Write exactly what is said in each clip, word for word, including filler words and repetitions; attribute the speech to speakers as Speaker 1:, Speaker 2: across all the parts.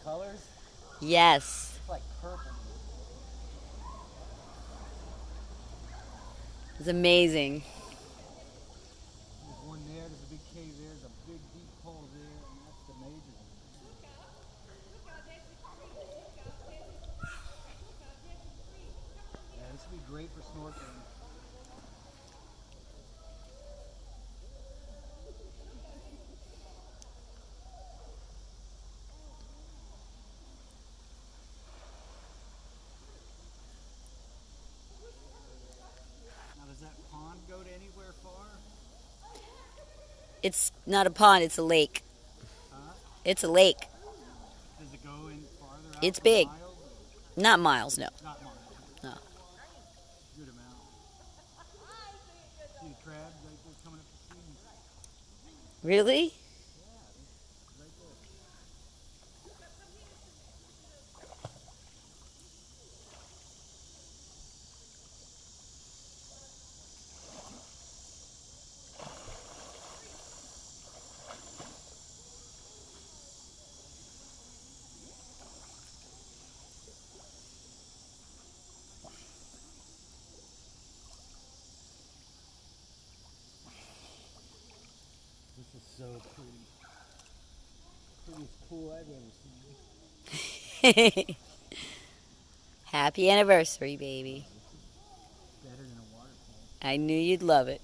Speaker 1: colors?
Speaker 2: Yes.
Speaker 1: It's like purple.
Speaker 2: It's amazing.
Speaker 1: There's one there, there's a big cave there, there's a big deep hole there, and that's the major one. Yeah, this would be great for snorkeling. Now, does that pond go to anywhere far?
Speaker 2: It's not a pond, it's a lake.
Speaker 1: Huh?
Speaker 2: It's a lake.
Speaker 1: Does it go in farther out?
Speaker 2: It's big.
Speaker 1: Miles?
Speaker 2: Not miles, no.
Speaker 1: Not miles.
Speaker 2: No.
Speaker 1: Good amount. See the crabs right there coming up the seam.
Speaker 2: Really?
Speaker 1: Yeah, right there. This is so pretty. Prettiest pool I've ever seen.
Speaker 2: Happy anniversary, baby.
Speaker 1: Better than a waterfall.
Speaker 2: I knew you'd love it.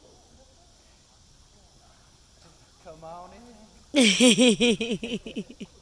Speaker 1: Come on in.